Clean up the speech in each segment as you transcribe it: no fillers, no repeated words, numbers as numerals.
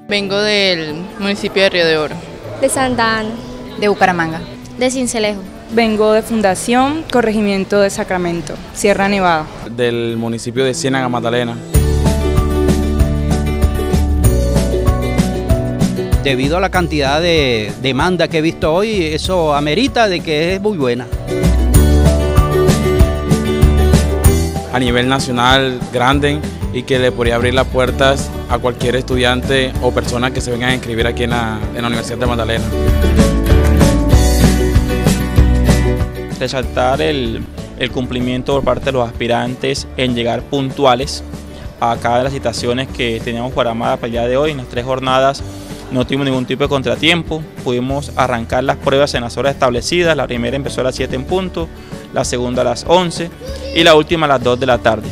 Vengo del municipio de Río de Oro. De Santa Ana. De Bucaramanga. De Sincelejo. Vengo de Fundación Corregimiento de Sacramento, Sierra Nevada. Del municipio de Ciénaga, Magdalena. Debido a la cantidad de demanda que he visto hoy, eso amerita de que es muy buena. A nivel nacional, grande, y que le podría abrir las puertas a cualquier estudiante o persona que se venga a inscribir aquí en la Universidad de Magdalena. Resaltar el cumplimiento por parte de los aspirantes en llegar puntuales a cada de las citaciones que teníamos programadas para el día de hoy. En las 3 jornadas no tuvimos ningún tipo de contratiempo, pudimos arrancar las pruebas en las horas establecidas. La primera empezó a las 7 en punto, la segunda a las 11 y la última a las 2 de la tarde.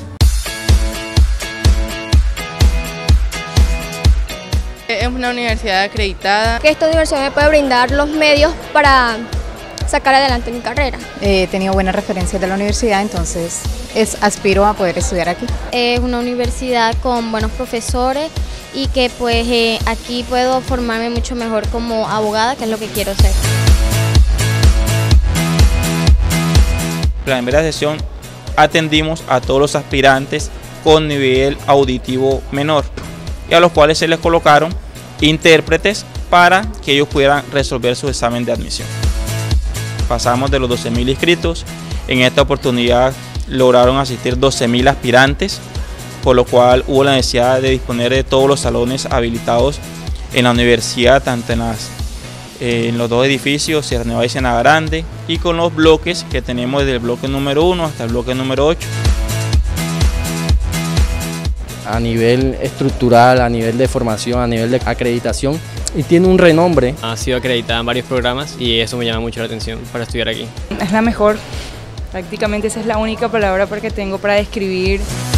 Es una universidad acreditada. Que esta universidad me puede brindar los medios para sacar adelante mi carrera. He tenido buenas referencias de la universidad, entonces aspiro a poder estudiar aquí. Es una universidad con buenos profesores y que pues aquí puedo formarme mucho mejor como abogada, que es lo que quiero ser. En la primera sesión atendimos a todos los aspirantes con nivel auditivo menor y a los cuales se les colocaron intérpretes para que ellos pudieran resolver su examen de admisión. Pasamos de los 12.000 inscritos, en esta oportunidad lograron asistir 12.000 aspirantes, por lo cual hubo la necesidad de disponer de todos los salones habilitados en la universidad, tanto en los 2 edificios, Sierra Nevada y Ciénaga Grande, y con los bloques que tenemos desde el bloque número 1 hasta el bloque número 8. A nivel estructural, a nivel de formación, a nivel de acreditación, y tiene un renombre. Ha sido acreditada en varios programas y eso me llama mucho la atención para estudiar aquí. Es la mejor, prácticamente esa es la única palabra que tengo para describir